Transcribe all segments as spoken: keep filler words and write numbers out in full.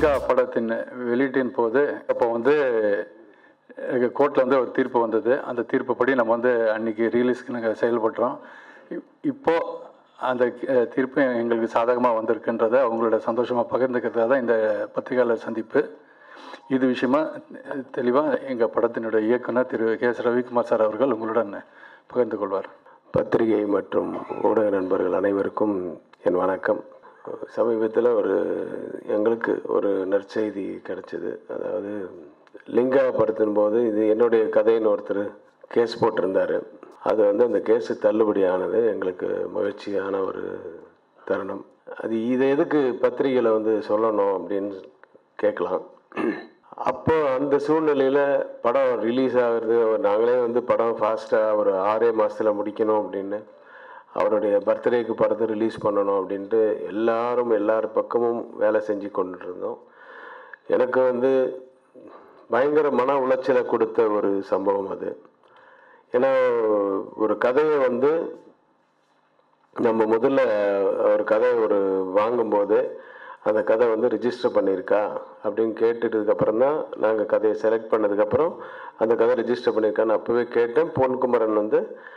லிங்கா படத்தின் வெளியீட்டின் போது அப்போ வந்து கோர்ட்டில் வந்து ஒரு தீர்ப்பு வந்தது. அந்த தீர்ப்புப்படி நம்ம வந்து அன்றைக்கி ரிலீஸ்க்கு நாங்கள் செயல்படுறோம். இப்போது அந்த தீர்ப்பு எங்களுக்கு சாதகமாக வந்திருக்குன்றதை அவங்களோட சந்தோஷமாக பகிர்ந்துக்கிறதா தான் இந்த பத்திரிகையாளர் சந்திப்பு. இது விஷயமா தெளிவாக எங்கள் படத்தினுடைய இயக்குனர் Thiru K S Ravikumar sir அவர்கள் உங்களுடன் பகிர்ந்து கொள்வார். பத்திரிகை மற்றும் ஊடக நண்பர்கள் அனைவருக்கும் என் வணக்கம். சமீபத்தில் ஒரு எங்களுக்கு ஒரு நற்செய்தி கிடைச்சிது. அதாவது லிங்கா படத்தின் போது இது என்னுடைய கதைன்னு ஒருத்தர் கேஸ் போட்டிருந்தார். அது வந்து அந்த கேஸு தள்ளுபடி ஆனது எங்களுக்கு மகிழ்ச்சியான ஒரு தருணம். அது இதை எதுக்கு பத்திரிகையில் வந்து சொல்லணும் அப்படின்னு கேட்கலாம். அப்போ அந்த சூழ்நிலையில் படம் ரிலீஸ் ஆகிறது, நாங்களே வந்து படம் ஃபாஸ்ட்டாக ஒரு ஆறே மாதத்தில் முடிக்கணும் அப்படின்னு, அவருடைய பர்த்டேக்கு படத்தை ரிலீஸ் பண்ணணும் அப்படின்ட்டு எல்லாரும் எல்லார் பக்கமும் வேலை செஞ்சு கொண்டு இருந்தோம். எனக்கு வந்து பயங்கர மன உளைச்சலை கொடுத்த ஒரு சம்பவம் அது. ஏன்னா ஒரு கதையை வந்து நம்ம முதல்ல ஒரு கதை ஒரு வாங்கும்போது அந்த கதை வந்து ரிஜிஸ்டர் பண்ணியிருக்கா அப்படின்னு கேட்டுட்டதுக்கப்புறம் தான் நாங்கள் கதையை செலக்ட் பண்ணதுக்கப்புறம் அந்த கதை ரிஜிஸ்டர் பண்ணியிருக்கான்னு அப்போவே கேட்டேன். பொன்குமரன் வந்து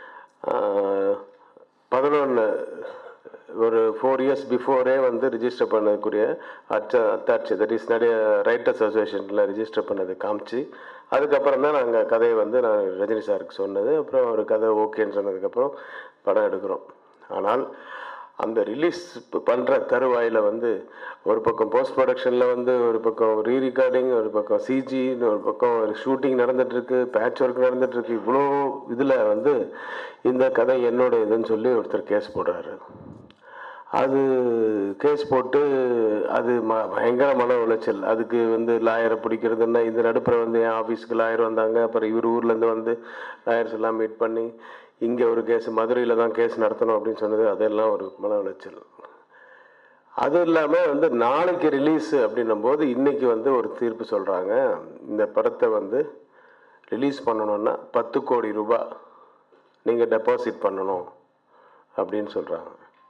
பதினொன்று ஒரு ஃபோர் இயர்ஸ் பிஃபோரே வந்து ரிஜிஸ்டர் பண்ணக்கூடிய அச்ச அத்தாட்சி தட் இஸ் நிறைய ரைட்டர்ஸ் அசோசியேஷனில் ரிஜிஸ்டர் பண்ணது காமிச்சு, அதுக்கப்புறம் தான் நாங்கள் கதையை வந்து நான் ரஜினி சாருக்கு சொன்னது. அப்புறம் ஒரு கதை ஓகேன்னு சொன்னதுக்கப்புறம் படம் எடுக்கிறோம். ஆனால் அந்த ரிலீஸ் பண்ணுற தருவாயில் வந்து ஒரு பக்கம் போஸ்ட் ப்ரொடக்ஷனில் வந்து ஒரு பக்கம் ரீ ரெக்கார்டிங், ஒரு பக்கம் சிஜின்னு, ஒரு பக்கம் ஷூட்டிங் நடந்துகிட்ருக்கு, பேட்ச் ஒர்க் நடந்துகிட்ருக்கு. இவ்வளோ இதில் வந்து இந்த கதை என்னோட இதுன்னு சொல்லி ஒருத்தர் கேஸ் போடுறாரு. அது கேஸ் போட்டு அது ம பயங்கர மன உளைச்சல். அதுக்கு வந்து லாயரை பிடிக்கிறதுன்னா இந்த நடுப்புற வந்து என் ஆஃபீஸுக்கு லாயர் வந்தாங்க. அப்புறம் இவர் ஊர்லேருந்து வந்து லாயர்ஸ் எல்லாம் மீட் பண்ணி இங்கே ஒரு கேஸ் மதுரையில் தான் கேஸ் நடத்தணும் அப்படின்னு சொன்னது, அதெல்லாம் ஒரு மன உளைச்சல். அதுவும் இல்லாமல் வந்து நாளைக்கு ரிலீஸ் அப்படின்னும் போது இன்றைக்கி வந்து ஒரு தீர்ப்பு சொல்கிறாங்க, இந்த படத்தை வந்து ரிலீஸ் பண்ணணுன்னா பத்து கோடி ரூபாய் நீங்கள் டெபாசிட் பண்ணணும் அப்படின்னு சொல்கிறாங்க.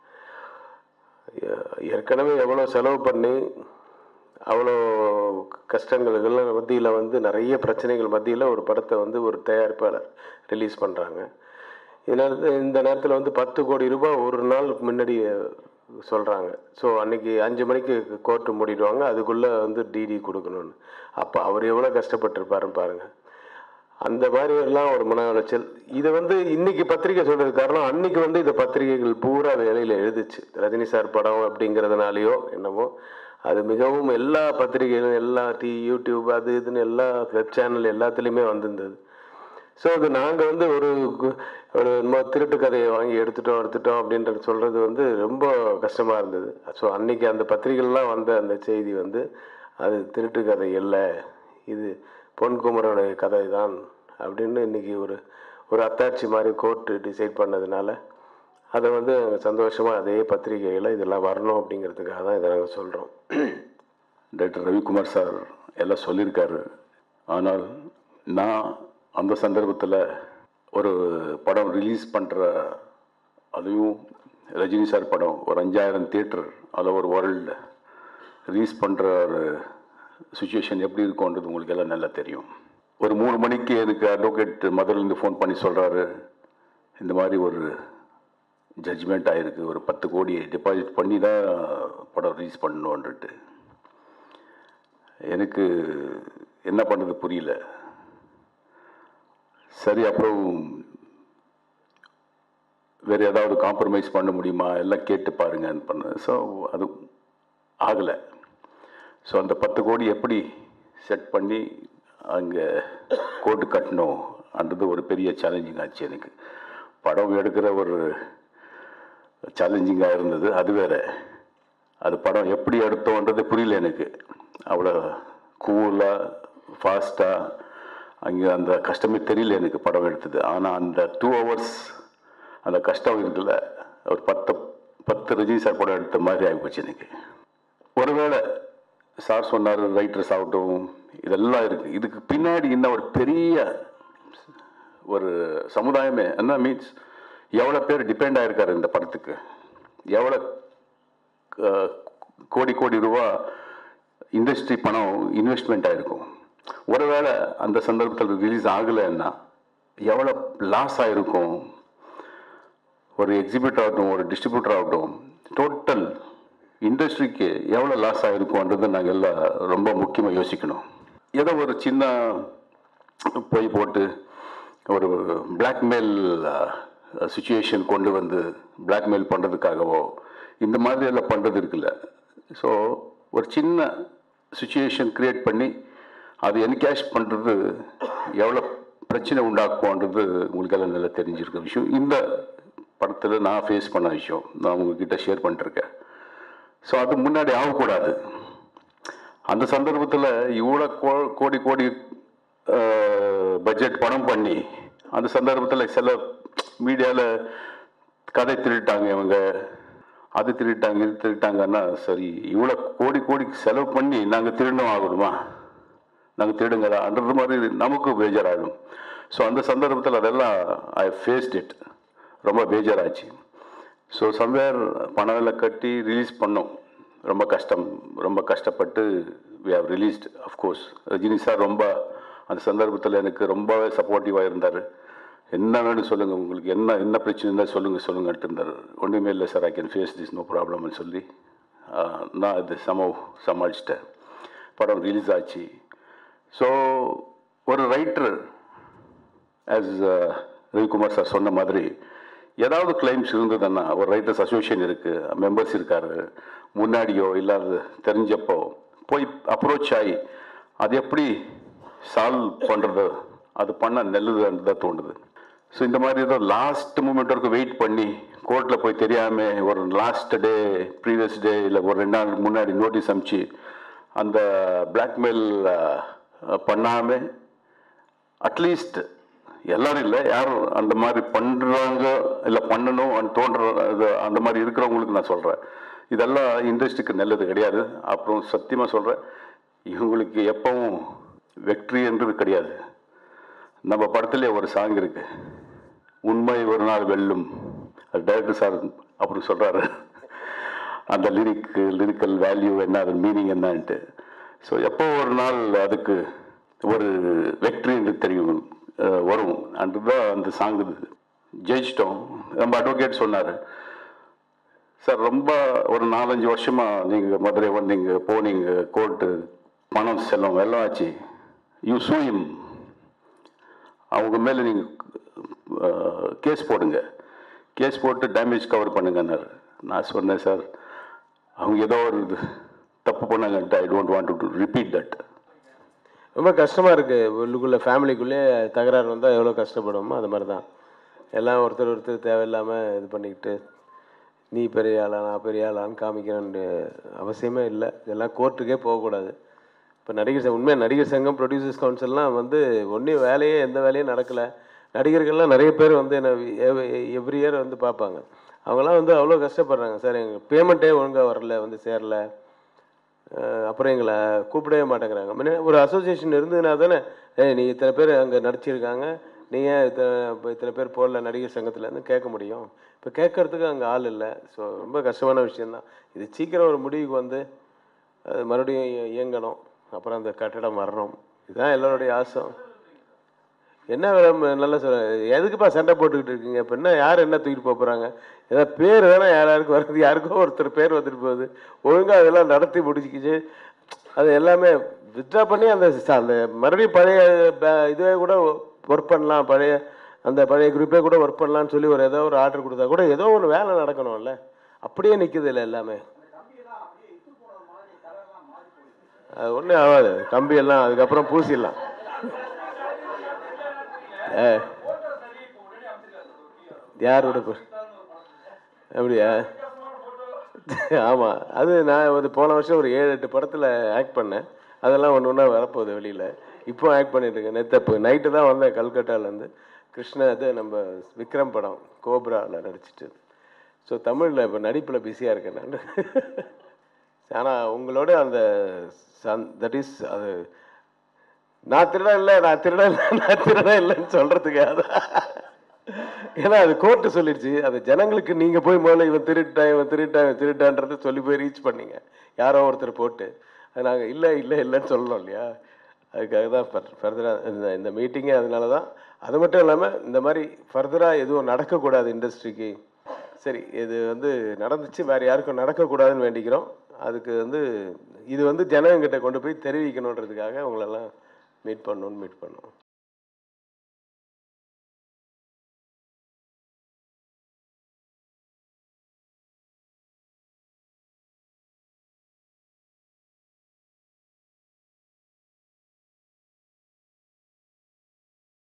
ஏற்கனவே எவ்வளோ செலவு பண்ணி அவ்வளோ கஷ்டங்கள் மத்தியில் வந்து நிறைய பிரச்சனைகள் மத்தியில் ஒரு படத்தை வந்து ஒரு தயாரிப்பாளர் ரிலீஸ் பண்ணுறாங்க. இதனால் இந்த நேரத்தில் வந்து பத்து கோடி ரூபாய் ஒரு நாள் முன்னாடி சொல்கிறாங்க. ஸோ அன்றைக்கி அஞ்சு மணிக்கு கோர்ட்டு மூடிடுவாங்க, அதுக்குள்ளே வந்து டிடி கொடுக்கணும்னு. அப்போ அவர் எவ்வளோ கஷ்டப்பட்டுருப்பாருன்னு பாருங்கள். அந்த மாதிரி எல்லாம் ஒரு மன உளைச்சல். இதை வந்து இன்றைக்கி பத்திரிக்கை சொல்கிறது காரணம், அன்றைக்கி வந்து இந்த பத்திரிகைகள் பூரா வேலையில் எழுதுச்சு. ரஜினி சார் படம் அப்படிங்கிறதுனாலையோ என்னமோ அது மிகவும் எல்லா பத்திரிகைகளும் எல்லா டி யூடியூப் அது இதுன்னு எல்லா வெப் சேனல் எல்லாத்துலேயுமே வந்திருந்தது. ஸோ அது நாங்கள் வந்து ஒரு ஒரு திருட்டு கதையை வாங்கி எடுத்துட்டோம் எடுத்துட்டோம் அப்படின்றது சொல்கிறது வந்து ரொம்ப கஷ்டமாக இருந்தது. ஸோ அன்றைக்கி அந்த பத்திரிகைலாம் வந்த அந்த செய்தி வந்து அது திருட்டு கதை இல்லை, இது பொன்குமரனுடைய கதை தான் அப்படின்னு இன்றைக்கி ஒரு ஒரு அத்தாட்சி மாதிரி கோர்ட்டு டிசைட் பண்ணதுனால அதை வந்து சந்தோஷமாக அதே பத்திரிகையில் இதெல்லாம் வரணும் அப்படிங்கிறதுக்காக தான் இதை நாங்கள் சொல்கிறோம். டாக்டர் ரவிக்குமார் சார் எல்லாம் சொல்லியிருக்காரு. ஆனால் நான் அந்த சந்தர்ப்பத்தில் ஒரு படம் ரிலீஸ் பண்ணுற, அதுவும் ரஜினி சார் படம் ஒரு அஞ்சாயிரம் theatre all over world release பண்ணுற ஒரு சுச்சுவேஷன் எப்படி இருக்கும்ன்றது உங்களுக்கு எல்லாம் நல்லா தெரியும். ஒரு மூணு மணிக்கு எனக்கு அட்வொகேட் மதுரையிலேருந்து ஃபோன் பண்ணி சொல்கிறாரு, இந்த மாதிரி ஒரு ஜட்ஜ்மெண்ட் ஆகிருக்கு, ஒரு பத்து கோடி டெபாசிட் பண்ணி தான் படம் ரிலீஸ் பண்ணணுன்ட்டு. எனக்கு என்ன பண்ணுறது புரியல. சரி, அப்புறம் வேறு ஏதாவது காம்ப்ரமைஸ் பண்ண முடியுமா எல்லாம் கேட்டு பாருங்கன்னு பண்ண. ஸோ அது ஆகலை. ஸோ அந்த பத்து கோடி எப்படி செட் பண்ணி அங்கே கோட்டு கட்டணும் அன்றது ஒரு பெரிய சேலஞ்சிங் ஆச்சு. எனக்கு படம் எடுக்கிற ஒரு சேலஞ்சிங்காக இருந்தது. அது வேறு, அது படம் எப்படி எடுத்தோன்றது புரியல எனக்கு. அவ்வளோ கூலாக ஃபாஸ்ட்டாக அங்கே அந்த கஷ்டமே தெரியல எனக்கு படம் எடுத்தது. ஆனால் அந்த டூ ஹவர்ஸ் அந்த கஷ்டம் இருக்குல்ல, ஒரு பத்து பத்து ரஜினி சார் படம் எடுத்த மாதிரி ஆகிப்போச்சு எனக்கு. ஒருவேளை சார் சொன்னார் ரைட்டர்ஸ் ஆகட்டும் இதெல்லாம் இருக்குது, இதுக்கு பின்னாடி இன்னும் ஒரு பெரிய ஒரு சமுதாயமே என்ன மீன்ஸ் எவ்வளோ பேர் டிபெண்ட் ஆகிருக்காரு இந்த படத்துக்கு, எவ்வளோ கோடி கோடி ரூபா இண்டஸ்ட்ரி பணம் இன்வெஸ்ட்மெண்ட் ஆகிருக்கும். ஒருவேளை அந்த சந்தர்ப்பத்தில் ரிலீஸ் ஆகலைன்னா எவ்வளோ லாஸ் ஆகிருக்கும். ஒரு எக்ஸிபியூட்டர் ஆகட்டும், ஒரு டிஸ்ட்ரிபியூட்டர் ஆகட்டும், டோட்டல் இண்டஸ்ட்ரிக்கு எவ்வளோ லாஸ் ஆகிருக்கும்ன்றது நாங்கள் எல்லாம் ரொம்ப முக்கியமாக யோசிக்கணும். ஏதோ ஒரு சின்ன போய் போட்டு ஒரு பிளாக்மெயில் சுச்சுவேஷன் கொண்டு வந்து பிளாக்மெயில் பண்ணுறதுக்காகவோ இந்த மாதிரி எல்லாம் பண்ணுறது இருக்குல்ல. ஸோ ஒரு சின்ன சுச்சுவேஷன் க்ரியேட் பண்ணி அது என்கேஷ் பண்ணுறது எவ்வளோ பிரச்சனை உண்டாக்கும்ன்றது உங்களுக்கெல்லாம் நல்லா தெரிஞ்சிருக்க விஷயம். இந்த படத்தில் நான் ஃபேஸ் பண்ண விஷயம் நான் உங்ககிட்ட ஷேர் பண்ணிட்டுருக்கேன். ஸோ அது முன்னாடி ஆகக்கூடாது. அந்த சந்தர்ப்பத்தில் இவ்வளோ கோ கோடி கோடி பட்ஜெட் பணம் பண்ணி அந்த சந்தர்ப்பத்தில் சில மீடியாவில் கதை திருட்டாங்க, இவங்க அது திருட்டாங்க இது திருட்டாங்கன்னா சரி, இவ்வளோ கோடி கோடி செலவு பண்ணி நாங்கள் திருடணும் ஆகணுமா, நாங்கள் திருடுங்களான்றது மாதிரி நமக்கு பேஜாராகிடும். ஸோ அந்த சந்தர்ப்பத்தில் அதெல்லாம் ஐ ஃபேஸ்ட் இட், ரொம்ப பேஜாராச்சு. ஸோ சம்வேர் பணம் எல்லாம் கட்டி ரிலீஸ் பண்ணோம். ரொம்ப கஷ்டம், ரொம்ப கஷ்டப்பட்டு we have released. Of course Rajini sir ரொம்ப அந்த சந்தர்ப்பத்தில் எனக்கு ரொம்பவே சப்போர்ட்டிவாக இருந்தார். என்ன வேணும் சொல்லுங்கள், உங்களுக்கு என்ன என்ன பிரச்சனை இருந்தால் சொல்லுங்கள் சொல்லுங்கன்ட்டு இருந்தார். ஒன்றுமே இல்லை sir, I can face this, no ப்ராப்ளம்னு சொல்லி நான் இது சம சமாளிச்சிட்டேன். படம் ரிலீஸ் ஆச்சு. ஸோ ஒரு ரைட்டர் ஆஸ் ரவிக்குமார் சார் சொன்ன மாதிரி ஏதாவது கிளைம்ஸ் இருந்ததுன்னா ஒரு ரைட்டர்ஸ் அசோசியேஷன் இருக்குது, மெம்பர்ஸ் இருக்கார், முன்னாடியோ இல்லாத தெரிஞ்சப்போ போய் அப்ரோச் ஆகி அது எப்படி சால்வ் பண்ணுறது, அது பண்ண நல்லதுன்னு தான் தோணுது. ஸோ இந்த மாதிரி ஏதோ லாஸ்ட் மூமெண்ட் வரைக்கும் வெயிட் பண்ணி கோர்ட்டில் போய் தெரியாமல் ஒரு லாஸ்ட் டே ப்ரீவியஸ் டே இல்லை ஒரு ரெண்டு நாள் முன்னாடி நோட்டீஸ் அனுப்பிச்சு அந்த பிளாக்மெயில் பண்ணாமல் அட்லீஸ்ட் எல்லோரும் இல்லை யாரும் அந்த மாதிரி பண்ணுறாங்க இல்லை பண்ணணும் தோன்ற அந்த மாதிரி இருக்கிறவங்களுக்கு நான் சொல்கிறேன், இதெல்லாம் இண்டஸ்ட்ரிக்கு நல்லது கிடையாது. அப்புறம் சத்தியமாக சொல்கிறேன், இவங்களுக்கு எப்பவும் வெற்றி என்றது கிடையாது. நம்ம படத்துலேயே ஒரு சாங் இருக்கு, உண்மை ஒரு நாள் வெல்லும், அது டைரக்டர் சார் அப்புறம் சொல்கிறாரு அந்த லிரிக் லிரிக்கல் வேல்யூ என்ன, அது மீனிங் என்னன்ட்டு. ஸோ எப்போ ஒரு நாள் அதுக்கு ஒரு வெற்றி என்று தெரியும் வரும் அன்றுதான் அந்த சாங் ஜெயிச்சிட்டோம். நம்ம அட்வொகேட் சொன்னார், சார் ரொம்ப ஒரு நாலஞ்சு வருஷமாக நீங்கள் மதுரை வந்தீங்க போனீங்க, கோர்ட்டு பணம் செல்லம் எல்லாம் ஆச்சு, யூ சூ ஹிம், அவங்க மேலே நீங்கள் கேஸ் போடுங்க, கேஸ் போட்டு டேமேஜ் கவர் பண்ணுங்கன்னாரு. நான் சொன்னேன் சார் அவங்க ஏதோ ஒரு தப்பு பண்ணாங்கன்ட்டு I don't want to repeat that. ரொம்ப கஷ்டமாக இருக்குது. உள்ளுக்குள்ளே ஃபேமிலிக்குள்ளே தகராறு வந்தால் எவ்வளோ கஷ்டப்படுமோ அது மாதிரி தான். எல்லாம் ஒருத்தர் ஒருத்தர் தேவையில்லாமல் இது பண்ணிக்கிட்டு நீ பெரிய ஆளா நான் பெரிய ஆளான்னு காமிக்கணுன்ற அவசியமே இல்லை. இதெல்லாம் கோர்ட்டுக்கே போகக்கூடாது. இப்போ நடிகர் சங்கம் உண்மையாக நடிகர் சங்கம் ப்ரொடியூசர்ஸ் கவுன்சில்லாம் வந்து ஒன்றும் வேலையே எந்த வேலையும் நடக்கலை. நடிகர்கள்லாம் நிறைய பேர் வந்து என்னை எவ்ரி இயர் வந்து பார்ப்பாங்க. அவங்களாம் வந்து அவ்வளோ கஷ்டப்படுறாங்க, சார் எங்கள் பேமெண்ட்டே ஒழுங்காக வரல, வந்து சேரல, அப்புறம் எங்களை கூப்பிடவே மாட்டேங்கிறாங்க. முன்னே ஒரு அசோசியேஷன் இருந்ததுனா தானே ஏ நீ இத்தனை பேர் அங்கே நடிச்சிருக்காங்க, நீ ஏன் இத்தனை இப்போ இத்தனை பேர் போடல நடிகர் சங்கத்துலேருந்து கேட்க முடியும். இப்போ கேட்கறதுக்கு அங்கே ஆள் இல்லை. ஸோ ரொம்ப கஷ்டமான விஷயந்தான். இது சீக்கிரம் ஒரு முடிவுக்கு வந்து அது மறுபடியும் இயங்கணும், அப்புறம் அந்த கட்டடம் வரணும், இதுதான் எல்லோருடைய ஆசை. என்ன வேலை நல்லா சொல்ல, எதுக்குப்பா சண்டை போட்டுக்கிட்டு இருக்கீங்க? இப்போ என்ன யார் என்ன தூக்கிட்டு போக போகிறாங்க? ஏதாவது பேர் தானே யாராருக்கு வருது, யாருக்கோ ஒருத்தர் பேர் வந்துட்டு போகுது. ஒழுங்காக அதெல்லாம் நடத்தி முடிச்சுக்கிச்சு அது எல்லாமே வித்ட்ரா பண்ணி அந்த அந்த மறுபடியும் பழைய இதுவே கூட ஒர்க் பண்ணலாம், பழைய அந்த பழைய குரூப்பே கூட ஒர்க் பண்ணலான்னு சொல்லி ஒரு ஏதோ ஒரு ஆர்டர் கொடுத்தா கூட ஏதோ ஒரு வேலை நடக்கணும்ல. அப்படியே நிற்குது இல்லை எல்லாமே. அது ஒன்றும் ஆகாது, கம்பியெல்லாம் அதுக்கப்புறம் பூசிடலாம். ஏ யாரோட அப்படியா? ஆமாம், அது நான் ஒரு போன வருஷம் ஒரு ஏழு எட்டு படத்தில் ஆக்ட் பண்ணேன். அதெல்லாம் ஒன்று ஒன்றா வரப்போகுது வெளியில். இப்போ ஆக்ட் பண்ணிட்டுருக்கேன். நேற்று நைட்டு தான் வந்தேன் கல்கட்டாலேருந்து. கிருஷ்ணா இது நம்ம விக்ரம் படம் கோப்ராவில் நடிச்சிட்டு. ஸோ தமிழில் இப்போ நடிப்பில் பிஸியாக இருக்கேன் நான். ஆனால் உங்களோட அந்த சன் தட் இஸ் அது நான் திருட இல்லை நான் திருட இல்லை நான் திருட இல்லைன்னு சொல்கிறதுக்காக. ஏன்னா அது கோர்ட்டு சொல்லிடுச்சு. அது ஜனங்களுக்கு நீங்கள் போய் முதல்ல இவன் திருட்டான் இவன் திருட்டான் இவன் திருட்டான்றதை சொல்லி போய் ரீச் பண்ணீங்க யாரோ ஒருத்தர் போட்டு. அது நாங்கள் இல்லை இல்லை இல்லைன்னு சொல்லணும் இல்லையா, அதுக்காக தான் ஃபர்தராக இந்த இந்த மீட்டிங்கே அதனால தான். அது மட்டும் இல்லாமல் இந்த மாதிரி ஃபர்தராக எதுவும் நடக்கக்கூடாது இண்டஸ்ட்ரிக்கு. சரி, இது வந்து நடந்துச்சு, வேறு யாருக்கும் நடக்கக்கூடாதுன்னு வேண்டிக்கிறோம். அதுக்கு வந்து இது வந்து ஜனங்கிட்ட கொண்டு போய் தெரிவிக்கணுன்றதுக்காக உங்களெல்லாம் மீட் பண்ணணுன்னு மீட் பண்ணோம்.